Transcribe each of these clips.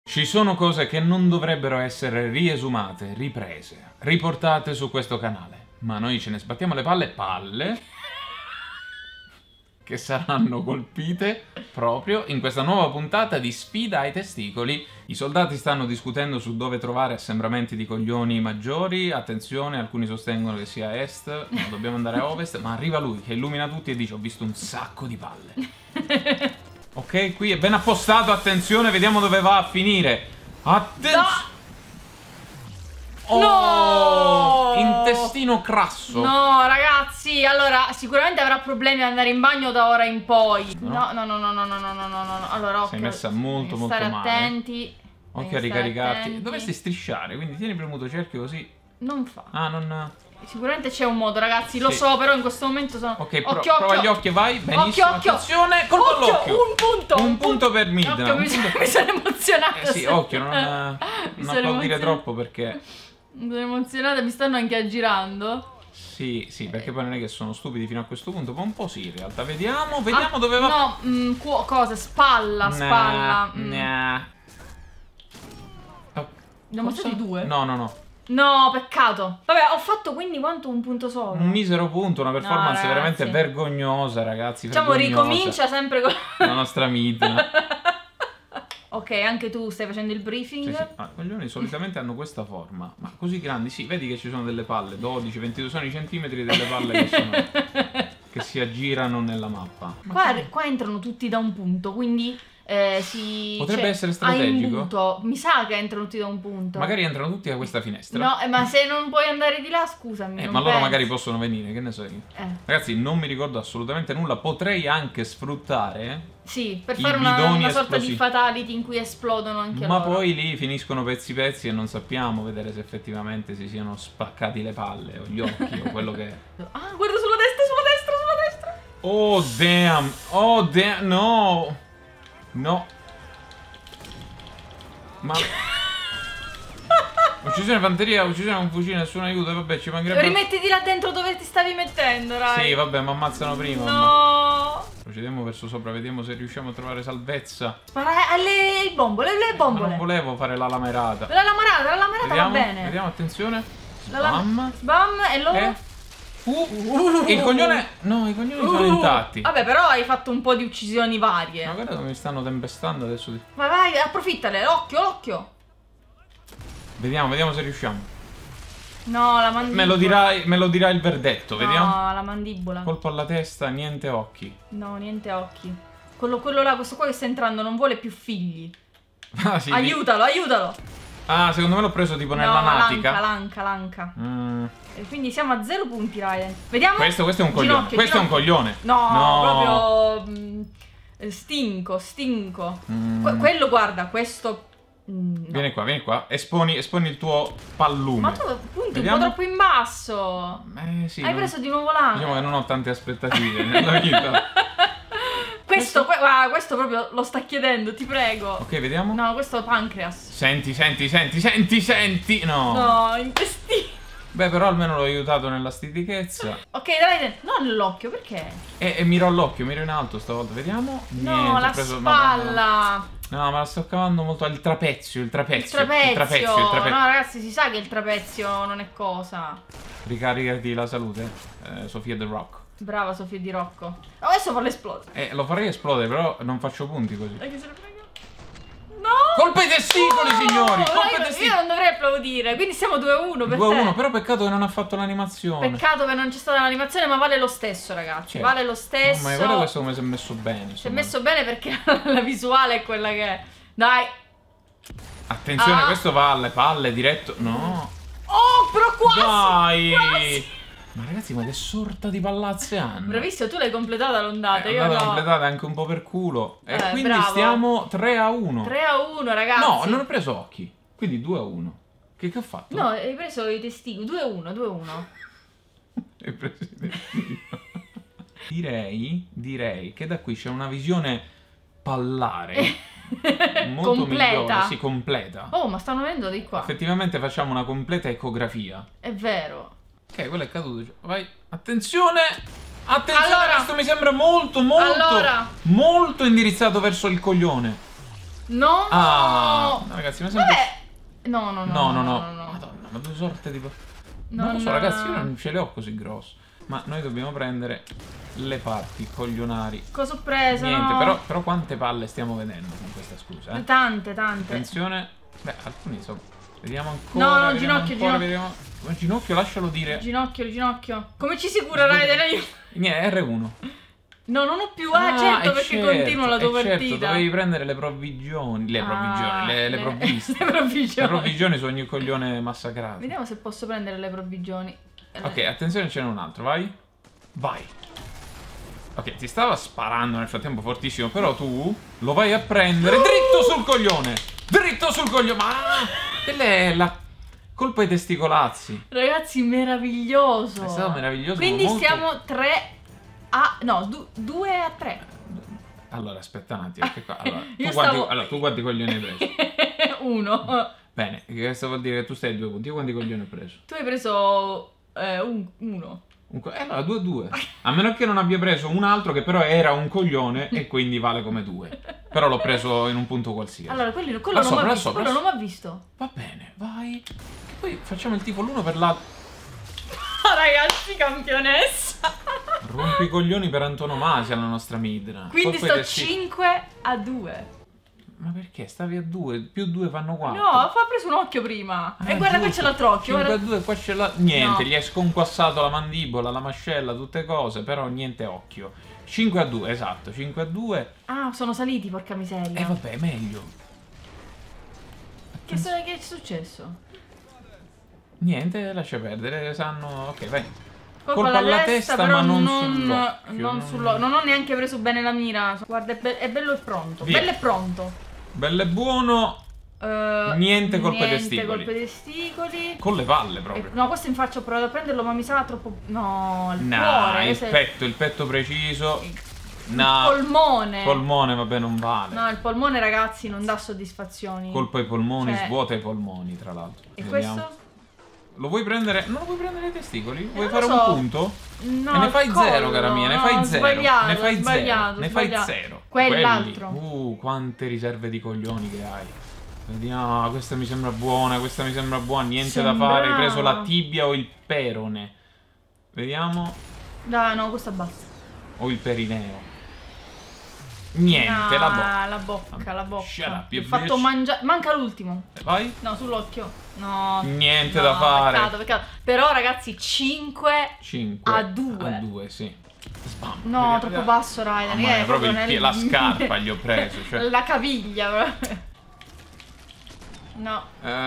Ci sono cose che non dovrebbero essere riesumate, riprese, riportate su questo canale, ma noi ce ne sbattiamo le palle che saranno colpite proprio in questa nuova puntata di Sfida ai testicoli. I soldati stanno discutendo su dove trovare assembramenti di coglioni maggiori. Attenzione, alcuni sostengono che sia a est, no, dobbiamo andare a ovest, ma arriva lui che illumina tutti e dice: ho visto un sacco di palle. Ok, qui è ben appostato, attenzione, vediamo dove va a finire. Attenzione! Oh, no! Intestino crasso. No, ragazzi, allora sicuramente avrà problemi ad andare in bagno da ora in poi. No. Allora, occhio. Sei messa molto stare male. attenti. Occhio a ricaricarti. Dovresti strisciare, quindi tieni premuto cerchio così. Non fa. Ah, non... Sicuramente c'è un modo, ragazzi, lo so, però in questo momento sono... Ok, occhio, prova gli occhi e vai. Benissimo, occhio. attenzione, colpo all'occhio. Un punto. Un punto per Midna. Mi sono emozionata. Sì, occhio, non applaudire troppo perché... Mi sono emozionata, mi stanno anche aggirando. Sì, perché poi non è che sono stupidi fino a questo punto, ma un po' sì in realtà. Vediamo dove va. No, cosa? Spalla. Nah. Ne ho mostrati due? No. No, peccato. Vabbè, ho fatto quindi quanto? Un punto solo. Un misero punto, una performance ragazzi, veramente vergognosa, ragazzi. Diciamo, ricomincia sempre con la nostra Midna. Ok, anche tu stai facendo il briefing. Sì. I coglioni solitamente hanno questa forma, ma così grandi, sì, vedi che ci sono delle palle, 12, 22 sono i centimetri delle palle che si aggirano nella mappa. Qua entrano tutti da un punto, quindi potrebbe essere strategico. Mi sa che entrano tutti da un punto. Magari entrano tutti da questa finestra. No, ma se non puoi andare di là, scusami. Ma loro magari possono venire, che ne so io. Ragazzi, non mi ricordo assolutamente nulla. Potrei anche sfruttare... Sì, per fare una sorta di fatality in cui esplodono anche loro. Ma poi lì finiscono pezzi e non sappiamo vedere se effettivamente si siano spaccati le palle o gli occhi o quello che è. Ah, guarda sulla destra. Oh damn, no. Ma... uccisione fanteria, uccisione con fucile, nessun aiuto, vabbè, ci mancherebbe... Rimettiti là dentro dove ti stavi mettendo, raga. Sì, vabbè, ma ammazzano prima. No. Procediamo verso sopra, vediamo se riusciamo a trovare salvezza. Spara alle bombole, Ma non volevo fare la lamerata. La lamerata va bene. Vediamo, attenzione. Sbam e loro... Il coglione... No, i coglioni sono intatti. Vabbè, però hai fatto un po' di uccisioni varie. Ma guarda come mi stanno tempestando adesso. Vai, approfittale, occhio. Vediamo se riusciamo. No, la mandibola. Me lo dirà il verdetto, vediamo. No, la mandibola. Colpo alla testa, niente occhi. No, niente occhi. Quello là, questo qua che sta entrando non vuole più figli. Ah, sì, aiutalo. Ah, secondo me l'ho preso tipo nella natica. Lanca. E quindi siamo a 0 punti, Raiden. Vediamo. Questo è un coglione. Questo è un coglione. No, proprio stinco. Quello, guarda, questo. No. Vieni qua. Esponi il tuo pallume. Ma tu punti un po' troppo in basso. Sì, hai preso di nuovo l'angolo. Diciamo che non ho tante aspettative nella vita. Questo proprio lo sta chiedendo, ti prego. Ok, vediamo. No, questo è pancreas. Senti. No, intestino. Beh, però almeno l'ho aiutato nella stitichezza. Ok, Raiden, no nell'occhio, perché? E miro all'occhio, miro in alto stavolta, vediamo. No, niente, la spalla. No, ma la sto cavando molto al trapezio. Il trapezio. No, ragazzi, si sa che il trapezio non è cosa. Ricaricati la salute, Sofia The Rock. Brava Sofia Di Rocco. Adesso farlo esplodere. Lo farei esplodere, però non faccio punti così. Che se ne frega. No! Colpa ai testicoli, signori! Io non dovrei applaudire, quindi siamo 2-1 per 2-1, però peccato che non ha fatto l'animazione. Peccato che non c'è stata l'animazione, ma vale lo stesso, ragazzi. Certo. Vale lo stesso. Ma guarda questo come si è messo bene. Si è messo bene perché la visuale è quella che è. Dai. Attenzione, questo va alle palle diretto. No. Oh, però quasi. Dai. Quasi. Ma ragazzi, ma che sorta di pallazze hanno? Bravissimo, tu l'hai completata l'ondata. Io l'ho no. completata anche un po' per culo. E quindi bravo. stiamo 3-1. 3-1, ragazzi. No, non ho preso occhi. Quindi 2-1. Che ho fatto? No, hai preso i testicoli. 2-1. Hai preso i testicoli. Direi che da qui c'è una visione pallare. Molto completa. Migliore, sì, completa. Oh, ma stanno venendo di qua. Effettivamente facciamo una completa ecografia. È vero. Ok, quello è caduto. Vai, attenzione! Allora, questo mi sembra molto indirizzato verso il coglione. No! Ah, no, ragazzi, ma sempre... No. Madonna, ma due sorte di... Non lo so, ragazzi, io non ce le ho così grosse. Ma noi dobbiamo prendere le parti coglionari. Cosa ho preso? Niente, no. però quante palle stiamo vedendo con questa scusa, eh? Tante. Attenzione. Beh, alcuni sono... Vediamo ancora. No, vediamo ginocchio, ancora, ginocchio. Vediamo... Ma ginocchio, lascialo dire. Ginocchio. Come ci si cura, Raiden? Niente, R1. No, non ho più. Certo, perché continua la tua partita. Certo, dovevi prendere le provvigioni. Le provviste. Le provvigioni. Le provvigioni su ogni coglione massacrato. Vediamo se posso prendere le provvigioni. Ok, attenzione, ce n'è un altro, vai. Vai. Ok, ti stava sparando nel frattempo fortissimo, però tu lo vai a prendere dritto sul coglione. Dritto sul coglione. Ma quella è la colpa ai testicolazzi. Ragazzi, meraviglioso. È stato meraviglioso. Quindi molto... stiamo 3 a... No, 2 a 3. Allora, aspetta un attimo. Allora, tu quanti coglioni hai preso? 1. Bene, questo vuol dire che tu stai a 2 punti. Io quanti coglioni ho preso? Tu hai preso 1. Allora 2-2. A meno che non abbia preso un altro che però era un coglione e quindi vale come 2. Però l'ho preso in un punto qualsiasi. Allora, quello non mi ha visto. Va bene, vai. Poi facciamo il tifo l'uno per l'altro. Ragazzi, campionessa. Rompi i coglioni per antonomasia la nostra Midna. Quindi sto 5 a 2. Ma perché? Stavi a 2, più 2 fanno 4. No, ha preso un occhio prima. E guarda, qui c'è l'altro occhio. 5 a 2, qua c'è la... Niente, No. gli è sconquassato la mandibola, la mascella, tutte cose, però niente occhio. 5 a 2, esatto, 5 a 2. Ah, sono saliti, porca miseria. Vabbè, meglio. Che è successo? Niente, lascia perdere, sanno... Ok, vai. Colpa alla testa, però ma non non sull'occhio. non ho neanche preso bene la mira. Guarda, è bello e pronto. Via. Bello e pronto. Bello e buono. Niente colpe ai testicoli. Colpe ai testicoli. Con le palle proprio. No, questo in faccia ho provato a prenderlo, ma mi sa troppo... No, il No, cuore. il petto preciso. Il No. polmone. Polmone, vabbè, non vale. No, il polmone, ragazzi, non dà soddisfazioni. Colpo ai polmoni, Cioè... svuota i polmoni, tra l'altro. E Vediamo. questo? Lo vuoi prendere? Non lo vuoi prendere ai testicoli? Vuoi non fare lo un so. punto? No, e ne fai il 0, collo, cara mia, ne no, fai 0. sbagliato, Ne fai 0. sbagliato, Ne fai sbagliato. 0. Quell'altro. Quante riserve di coglioni che hai. Vediamo, questa mi sembra buona, questa mi sembra buona. Niente da fare, hai preso la tibia o il perone. Vediamo. Dai, no, questo basta. O il perineo. Niente, la bocca. La bocca. Shut up, Ho fatto mangiare. Manca l'ultimo. Vai. No, sull'occhio. No. Niente da fare. Peccato. Però, ragazzi, 5 a 2. A 2, sì. Spam. No, troppo basso, Raiden. Ma proprio la scarpa gli ho preso. Cioè. La caviglia, proprio. No.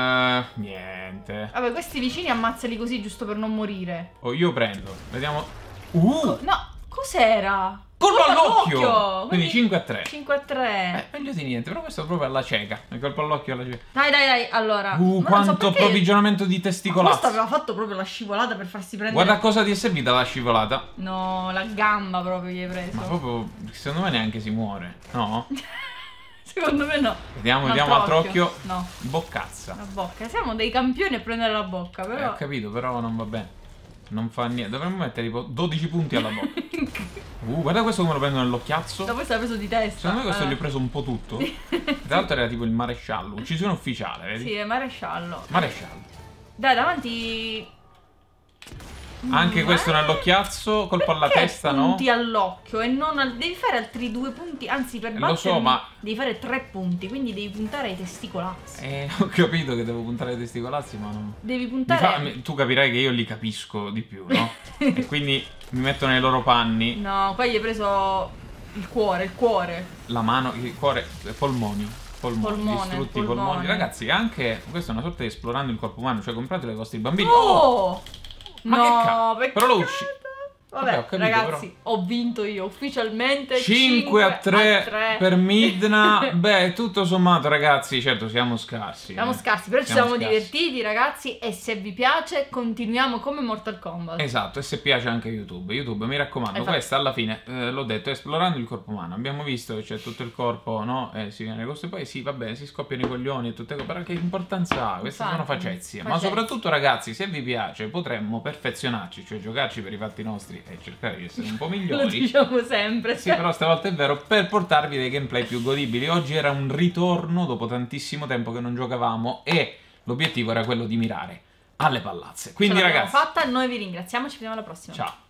Niente. Vabbè, questi vicini ammazzali così giusto per non morire. Oh, io prendo. Vediamo. No, cos'era? Colpo all'occhio! Quindi Quindi 5 a 3. 5 a 3. Meglio di niente, però questo è proprio alla cieca. Il colpo all'occhio alla cieca. Dai, allora. Quanto approvvigionamento di testicolazzi. Questo aveva fatto proprio la scivolata per farsi prendere. Guarda a cosa ti è servita la scivolata. No, la gamba proprio gli hai preso. Ma proprio, secondo me neanche si muore. No? Secondo me no. Vediamo altro occhio. No. Boccazza. La bocca. Siamo dei campioni a prendere la bocca, però. Ho capito, però non va bene. Non fa niente. Dovremmo mettere tipo 12 punti alla bocca. Guarda questo come lo prendo nell'occhiazzo. Da questo l'ha preso di testa. Secondo me questo gli ho preso un po' tutto. Tra l'altro era tipo il maresciallo. Uccisione ufficiale, vedi? Sì, è maresciallo. Maresciallo. Dai, davanti. Anche questo nell'occhiazzo, colpo alla testa, no? Punti all'occhio e non devi fare altri 2 punti, anzi per battermi lo so, ma devi fare 3 punti, quindi devi puntare ai testicolazzi. Ho capito che devo puntare ai testicolazzi, ma non... Devi puntare... Tu capirai che io li capisco di più, no? E quindi mi metto nei loro panni. No, poi gli hai preso il cuore. La mano, il cuore, polmoni. Distrutti i polmoni. Ragazzi, anche questa è una sorta di esplorando il corpo umano, cioè compratelo ai vostri bambini. Oh! Ma no, che cazzo? peccato. Però lo usci... Vabbè, ho capito, ragazzi, però. ho vinto io ufficialmente 5 a 3 per Midna. Beh, tutto sommato, ragazzi, certo siamo scarsi. Siamo scarsi, però ci siamo divertiti, ragazzi. E se vi piace, continuiamo come Mortal Kombat. Esatto, e se piace anche YouTube. YouTube, mi raccomando, questa alla fine, l'ho detto, è esplorando il corpo umano. Abbiamo visto che c'è tutto il corpo, no? Si viene questo, poi sì, vabbè, si scoppiano i coglioni e tutte cose. Però che importanza ha? Queste sono facezie. Ma soprattutto, ragazzi, se vi piace, potremmo perfezionarci, cioè giocarci per i fatti nostri cercare di essere un po' Lo migliori. diciamo sempre. Sì, però stavolta è vero, per portarvi dei gameplay più godibili. Oggi era un ritorno dopo tantissimo tempo che non giocavamo e l'obiettivo era quello di mirare alle pallazze. Quindi Ce l'abbiamo ragazzi, fatta, noi vi ringraziamo, ci vediamo alla prossima. ciao.